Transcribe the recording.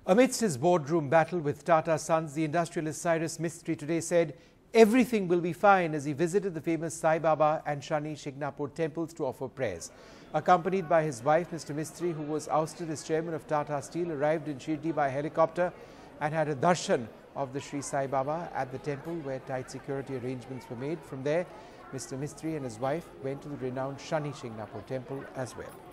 Amidst his boardroom battle with Tata Sons, the industrialist Cyrus Mistry today said everything will be fine as he visited the famous Saibaba and Shani Shingnapur temples to offer prayers. Accompanied by his wife, Mr. Mistry, who was ousted as chairman of Tata Steel, arrived in Shirdi by helicopter and had a darshan of the Sri Sai Baba at the temple where tight security arrangements were made. From there, Mr. Mistry and his wife went to the renowned Shani Shingnapur temple as well.